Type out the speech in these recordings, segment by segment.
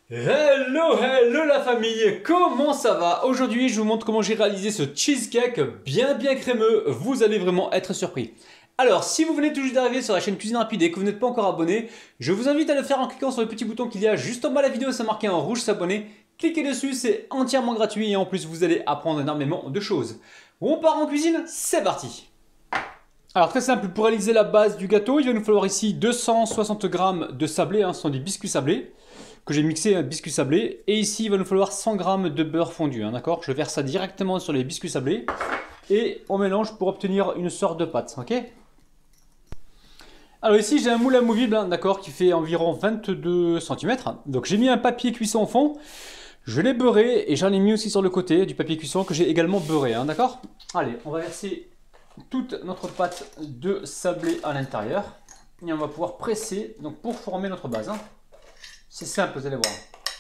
Hello la famille, comment ça va? Aujourd'hui je vous montre comment j'ai réalisé ce cheesecake bien crémeux, vous allez vraiment être surpris. Alors si vous venez tout juste d'arriver sur la chaîne Cuisine Rapide et que vous n'êtes pas encore abonné, je vous invite à le faire en cliquant sur le petit bouton qu'il y a juste en bas de la vidéo, c'est marqué en rouge s'abonner. Cliquez dessus, c'est entièrement gratuit et en plus vous allez apprendre énormément de choses. On part en cuisine, c'est parti! Alors très simple, pour réaliser la base du gâteau, il va nous falloir ici 260 g de sablé, ce sont des biscuits sablés que j'ai mixé un biscuit sablé. Et ici, il va nous falloir 100 g de beurre fondu, d'accord? Je verse ça directement sur les biscuits sablés et on mélange pour obtenir une sorte de pâte, ok? Alors ici, j'ai un moule amovible, d'accord, qui fait environ 22 cm. Donc j'ai mis un papier cuisson au fond, je l'ai beurré et j'en ai mis aussi sur le côté du papier cuisson que j'ai également beurré, d'accord? Allez, on va verser toute notre pâte de sablé à l'intérieur et on va pouvoir presser donc pour former notre base. C'est simple, vous allez voir.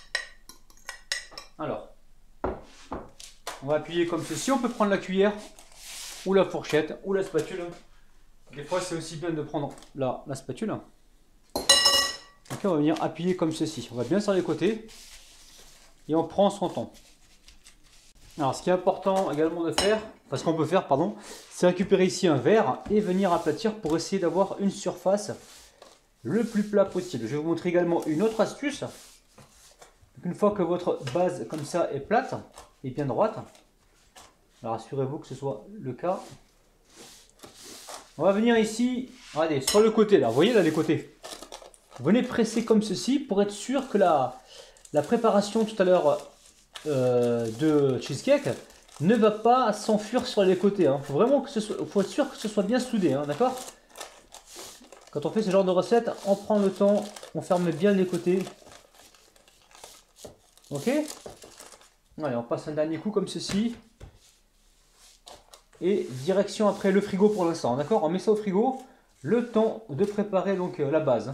Alors, on va appuyer comme ceci. On peut prendre la cuillère ou la fourchette ou la spatule. Des fois, c'est aussi bien de prendre la spatule. Ok, on va venir appuyer comme ceci. On va bien sur les côtés et on prend son temps. Alors, ce qui est important également de faire, enfin ce qu'on peut faire, pardon, c'est récupérer ici un verre et venir aplatir pour essayer d'avoir une surface le plus plat possible. Je vais vous montrer également une autre astuce. Une fois que votre base comme ça est plate et bien droite, alors assurez-vous que ce soit le cas. On va venir ici, regardez, sur le côté là, vous voyez là les côtés. Venez presser comme ceci pour être sûr que la préparation tout à l'heure de cheesecake ne va pas s'enfuir sur les côtés. Faut vraiment que faut être sûr que ce soit bien soudé, d'accord? Quand on fait ce genre de recette, on prend le temps, on ferme bien les côtés. Ok? Allez, on passe un dernier coup comme ceci. Et direction après le frigo pour l'instant, d'accord? On met ça au frigo, le temps de préparer donc la base.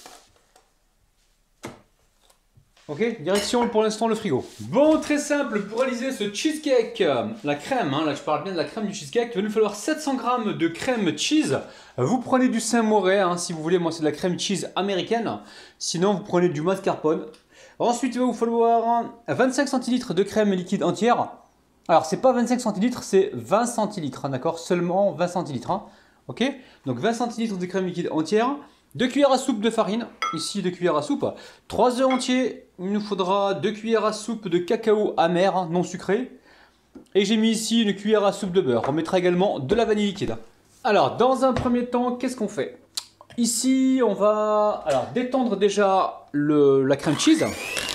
Ok? Direction pour l'instant le frigo. Bon, très simple, pour réaliser ce cheesecake, la crème, là je parle bien de la crème du cheesecake, il va nous falloir 700 g de crème cheese. Vous prenez du Saint-Moré, si vous voulez, moi c'est de la crème cheese américaine. Sinon vous prenez du mascarpone. Ensuite il va vous falloir 25 centilitres de crème liquide entière. Alors c'est pas 25 centilitres, c'est 20 centilitres, d'accord? Seulement 20 centilitres, ok? Donc 20 centilitres de crème liquide entière. 2 cuillères à soupe de farine, ici 2 cuillères à soupe, 3 œufs entiers, il nous faudra 2 cuillères à soupe de cacao amer, non sucré, et j'ai mis ici une cuillère à soupe de beurre. On mettra également de la vanille liquide. Alors, dans un premier temps, qu'est-ce qu'on fait? Ici, on va détendre déjà la crème cheese.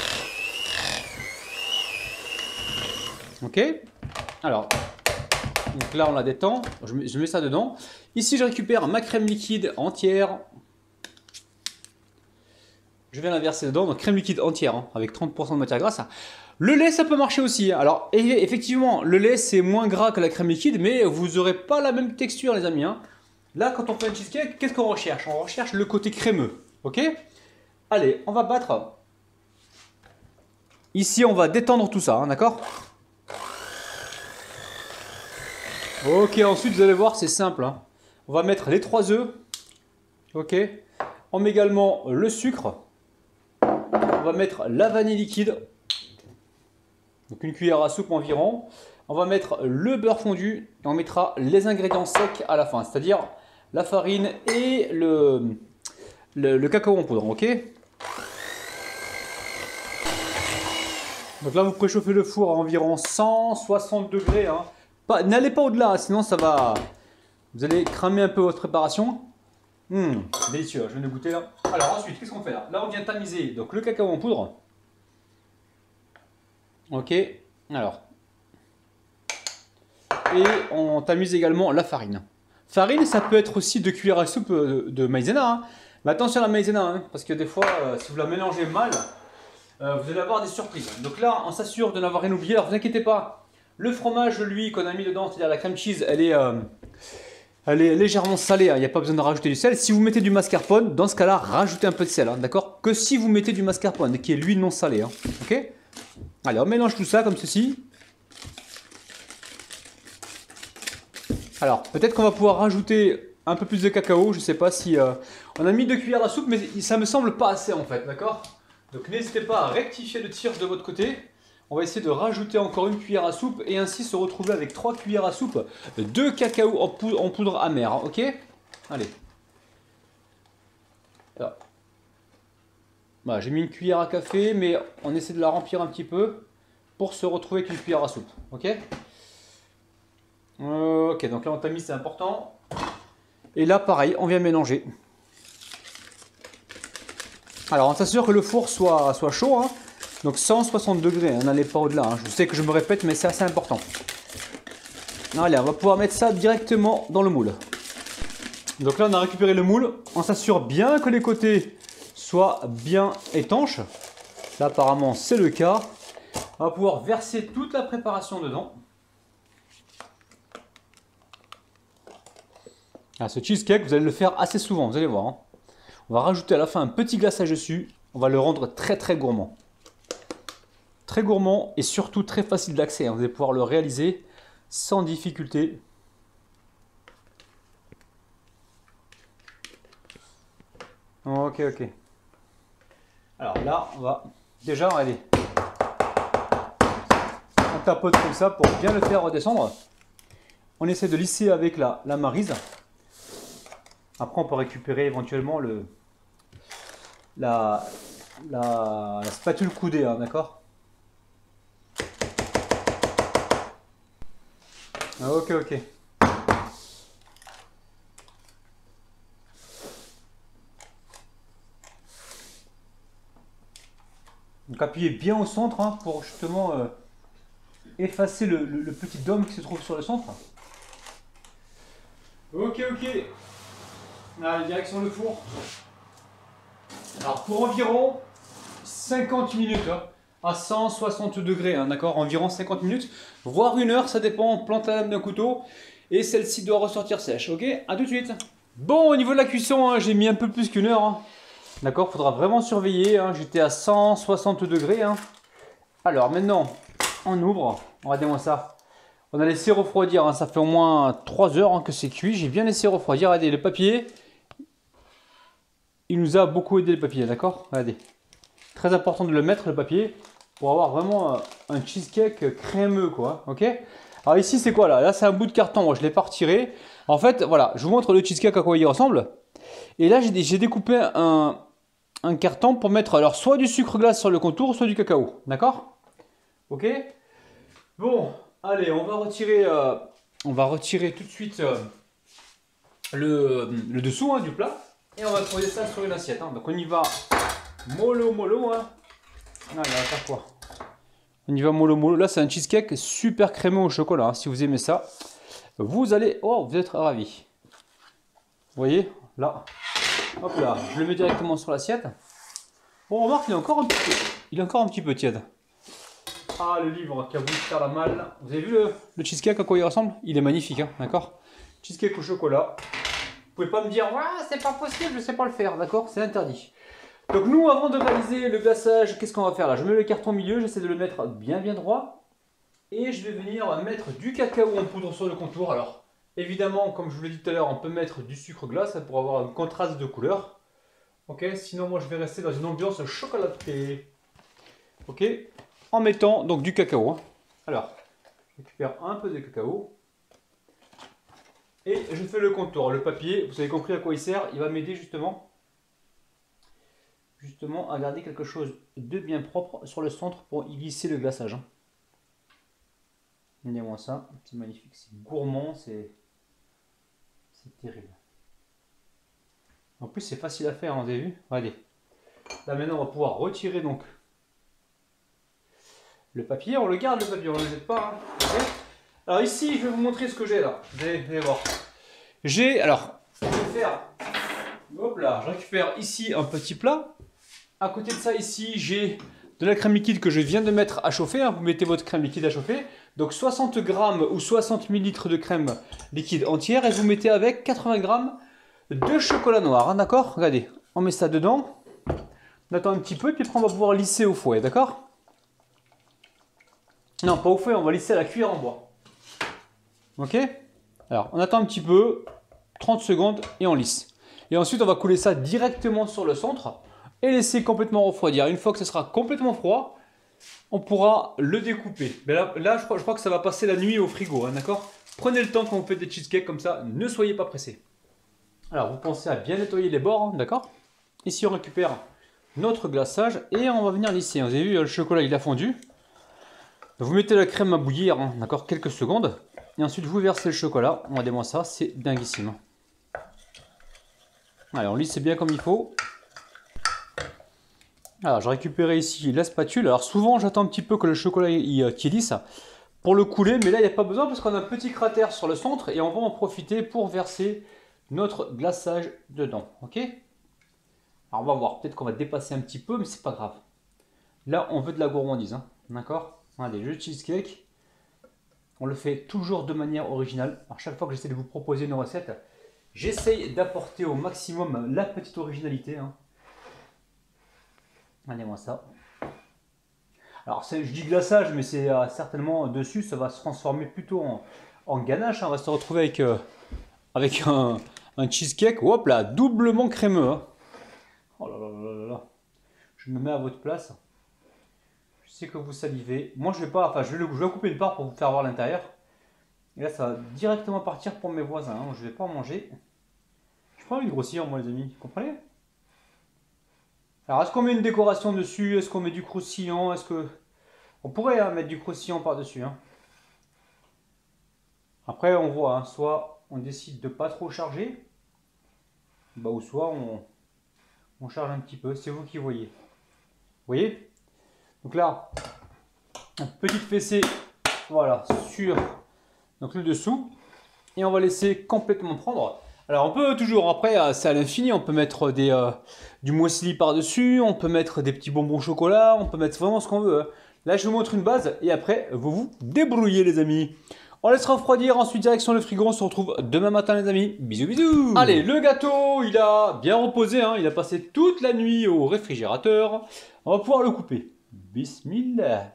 Ok. Alors, donc là, on la détend, je mets ça dedans. Ici, je récupère ma crème liquide entière. Je viens la verser dedans, donc crème liquide entière, avec 30% de matière grasse. Le lait, ça peut marcher aussi. Alors, effectivement, le lait, c'est moins gras que la crème liquide, mais vous n'aurez pas la même texture, les amis. Là, quand on fait un cheesecake, qu'est-ce qu'on recherche? On recherche le côté crémeux, ok? Allez, on va battre. Ici, on va détendre tout ça, d'accord? Ok, ensuite, vous allez voir, c'est simple. On va mettre les 3 œufs, ok? On met également le sucre. On va mettre la vanille liquide, donc une cuillère à soupe environ. On va mettre le beurre fondu et on mettra les ingrédients secs à la fin, c'est-à-dire la farine et le cacao en poudre, ok? Donc là, vous préchauffez le four à environ 160 degrés. N'allez pas au-delà, sinon ça va. Vous allez cramer un peu votre préparation. Délicieux, je viens de goûter là. Alors ensuite, qu'est-ce qu'on fait là? Là, on vient tamiser donc le cacao en poudre. Ok, alors. Et on tamise également la farine. Farine, ça peut être aussi 2 cuillères à soupe de maïzena. Mais attention à la maïzena, parce que des fois, si vous la mélangez mal, vous allez avoir des surprises. Donc là, on s'assure de n'avoir rien oublié. Alors, vous inquiétez pas, le fromage, lui, qu'on a mis dedans, c'est-à-dire la crème cheese, elle est légèrement salée, il n'y a pas besoin de rajouter du sel. Si vous mettez du mascarpone, dans ce cas-là, rajoutez un peu de sel, d'accord? Que si vous mettez du mascarpone, qui est lui non salé, ok? Allez, on mélange tout ça comme ceci. Alors, peut-être qu'on va pouvoir rajouter un peu plus de cacao, je ne sais pas si... on a mis 2 cuillères à soupe, mais ça me semble pas assez en fait, d'accord? Donc n'hésitez pas à rectifier le tir de votre côté. On va essayer de rajouter encore une cuillère à soupe et ainsi se retrouver avec 3 cuillères à soupe de cacao en poudre amère. Ok? Allez. Voilà, j'ai mis une cuillère à café, mais on essaie de la remplir un petit peu pour se retrouver avec une cuillère à soupe. Ok? Ok, donc là on tamise, c'est important. Et là pareil, on vient mélanger. Alors on s'assure que le four soit chaud, hein. Donc 160 degrés, hein, n'allez pas au-delà. Hein. Je sais que je me répète, mais c'est assez important. Allez, on va pouvoir mettre ça directement dans le moule. Donc là on a récupéré le moule, on s'assure bien que les côtés soient bien étanches. Là apparemment c'est le cas. On va pouvoir verser toute la préparation dedans. Ah, ce cheesecake, vous allez le faire assez souvent, vous allez voir. Hein. On va rajouter à la fin un petit glaçage dessus. On va le rendre très très gourmand. Très gourmand et surtout très facile d'accès. Hein. Vous allez pouvoir le réaliser sans difficulté. Ok, ok. Alors là, on va déjà, allez, on tapote comme ça pour bien le faire redescendre. On essaie de lisser avec la maryse. Après, on peut récupérer éventuellement la spatule coudée, hein, d'accord? Ok, ok. Donc appuyez bien au centre, hein, pour justement effacer le petit dôme qui se trouve sur le centre. Ok, ok. Allez, direction le four. Alors pour environ 50 minutes, hein, à 160 degrés, hein, d'accord, environ 50 minutes, voire 1 heure, ça dépend, on plante la lame d'un couteau et celle-ci doit ressortir sèche, ok? À tout de suite. Bon, au niveau de la cuisson, hein, j'ai mis un peu plus qu'1 heure, hein. D'accord, faudra vraiment surveiller, hein, j'étais à 160 degrés. Hein. Alors maintenant, on ouvre, regardez-moi ça. On a laissé refroidir, hein, ça fait au moins 3 heures, hein, que c'est cuit, j'ai bien laissé refroidir. Regardez, le papier, il nous a beaucoup aidé le papier, d'accord? Regardez, très important de le mettre le papier pour avoir vraiment un cheesecake crémeux, quoi, ok? Alors ici c'est quoi là? Là c'est un bout de carton, moi je ne l'ai pas retiré. En fait, voilà, je vous montre le cheesecake à quoi il ressemble. Et là j'ai découpé un carton pour mettre alors soit du sucre glace sur le contour, soit du cacao. D'accord? Ok? Bon, allez, on va retirer tout de suite le dessous, hein, du plat. Et on va poser ça sur une assiette. Hein. Donc on y va mollo mollo. Hein. Allez, on va faire quoi? On y va mollo mollo. Là c'est un cheesecake super crémeux au chocolat. Hein. Si vous aimez ça, vous allez... Oh, vous êtes ravis. Vous voyez? Là. Hop là, je le mets directement sur l'assiette. Bon, remarque, il est encore un petit peu tiède. Ah, le livre qui a voulu faire la malle. Vous avez vu le cheesecake à quoi il ressemble? Il est magnifique, hein, d'accord? Cheesecake au chocolat. Vous pouvez pas me dire, ouais, c'est pas possible, je sais pas le faire, d'accord? C'est interdit. Donc nous, avant de réaliser le glaçage, qu'est-ce qu'on va faire là? Je mets le carton au milieu, j'essaie de le mettre bien droit. Et je vais venir mettre du cacao en poudre sur le contour. Alors, évidemment, comme je vous l'ai dit tout à l'heure, on peut mettre du sucre glace pour avoir un contraste de couleur. Ok, sinon moi je vais rester dans une ambiance chocolatée. Ok, en mettant donc du cacao. Hein. Alors, je récupère un peu de cacao. Et je fais le contour. Le papier, vous avez compris à quoi il sert. Il va m'aider justement à garder quelque chose de bien propre sur le centre pour y glisser le glaçage. Hein. Regardez-moi ça, c'est magnifique, c'est gourmand, c'est terrible. En plus c'est facile à faire, hein, vous avez vu? Regardez. Là maintenant on va pouvoir retirer donc le papier, on le garde le papier, on ne le jette pas. Hein. Okay. Alors ici je vais vous montrer ce que j'ai là, vous allez voir. Alors, je vais faire, hop là, je récupère ici un petit plat. À côté de ça ici j'ai de la crème liquide que je viens de mettre à chauffer. Hein. Vous mettez votre crème liquide à chauffer. Donc 60 grammes ou 60 ml de crème liquide entière. Et vous mettez avec 80 grammes de chocolat noir. Hein, d'accord? Regardez, on met ça dedans. On attend un petit peu et puis après on va pouvoir lisser au fouet. D'accord? Non, pas au fouet, on va lisser à la cuillère en bois. Ok? Alors, on attend un petit peu, 30 secondes et on lisse. Et ensuite, on va couler ça directement sur le centre. et laisser complètement refroidir. Une fois que ce sera complètement froid, on pourra le découper. Mais là je crois que ça va passer la nuit au frigo, hein, d'accord? Prenez le temps quand vous faites des cheesecakes comme ça, ne soyez pas pressés. Alors, vous pensez à bien nettoyer les bords, hein, d'accord? Ici, on récupère notre glaçage et on va venir lisser. Vous avez vu, le chocolat, il a fondu. Vous mettez la crème à bouillir, hein, d'accord, quelques secondes. Et ensuite, vous versez le chocolat. Regardez-moi ça, c'est dinguissime. Allez, on lisse bien comme il faut. Alors, j'ai récupéré ici la spatule. Alors, souvent, j'attends un petit peu que le chocolat tiédisse pour le couler. Mais là, il n'y a pas besoin parce qu'on a un petit cratère sur le centre et on va en profiter pour verser notre glaçage dedans, ok? Alors on va voir, peut-être qu'on va dépasser un petit peu, mais c'est pas grave. Là, on veut de la gourmandise, hein, d'accord? Allez, le cheesecake, on le fait toujours de manière originale. À chaque fois que j'essaie de vous proposer une recette, j'essaye d'apporter au maximum la petite originalité, hein. Regardez-moi ça. Alors, je dis glaçage, mais c'est certainement dessus, ça va se transformer plutôt en ganache, hein. On va se retrouver avec un cheesecake, hop là, doublement crémeux, hein. Oh là là là là là. Je me mets à votre place. Je sais que vous salivez. Moi je vais pas, enfin je vais couper une part pour vous faire voir l'intérieur. Et là ça va directement partir pour mes voisins, hein. Je vais pas en manger. Je prends une grossir moi les amis, vous comprenez? Alors est-ce qu'on met une décoration dessus? Est-ce qu'on met du croustillant? Est-ce que... On pourrait hein, mettre du croustillant par-dessus, hein. Après on voit, hein, soit on décide de pas trop charger, bah, ou soit on charge un petit peu, c'est vous qui voyez. Vous voyez? Donc là, une petite fessée, voilà, sur donc le dessous. Et on va laisser complètement prendre. Alors on peut toujours, après, c'est à l'infini, on peut mettre du muesli par-dessus, on peut mettre des petits bonbons au chocolat, on peut mettre vraiment ce qu'on veut, hein. Là, je vous montre une base et après, vous vous débrouillez les amis. On laissera refroidir, ensuite direction le frigo, on se retrouve demain matin les amis. Bisous bisous. Allez, le gâteau, il a bien reposé, hein. Il a passé toute la nuit au réfrigérateur. On va pouvoir le couper. Bismillah.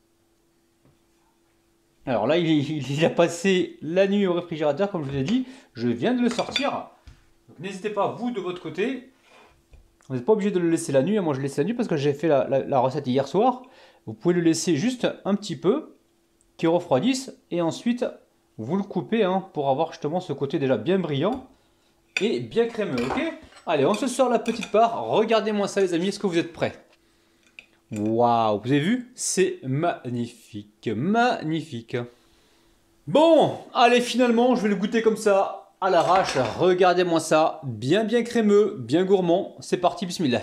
Alors là, il a passé la nuit au réfrigérateur, comme je vous ai dit. Je viens de le sortir. N'hésitez pas, vous, de votre côté. Vous n'êtes pas obligé de le laisser la nuit. Moi, je laisse la nuit parce que j'ai fait la recette hier soir. Vous pouvez le laisser juste un petit peu, qui refroidisse. Et ensuite, vous le coupez hein, pour avoir justement ce côté déjà bien brillant et bien crémeux. Ok? Allez, on se sort la petite part. Regardez-moi ça, les amis. Est-ce que vous êtes prêts? Waouh, vous avez vu? C'est magnifique, magnifique. Bon, allez, finalement, je vais le goûter comme ça, à l'arrache. Regardez-moi ça, bien crémeux, bien gourmand. C'est parti, bismillah.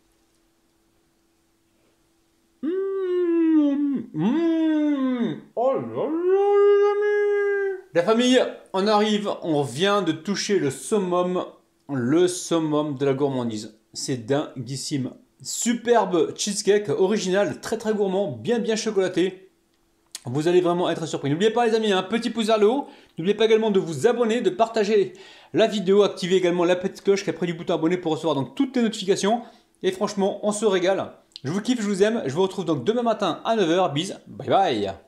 Oh là là, les amis. La famille, on arrive, on vient de toucher le summum de la gourmandise. C'est dinguissime. Superbe cheesecake original, très gourmand, bien chocolaté. Vous allez vraiment être surpris. N'oubliez pas les amis, un petit pouce vers le haut. N'oubliez pas également de vous abonner, de partager la vidéo, activez également la petite cloche qui est près du bouton abonné pour recevoir donc toutes les notifications. Et franchement, on se régale. Je vous kiffe, je vous aime. Je vous retrouve donc demain matin à 9 h. Bis, bye bye.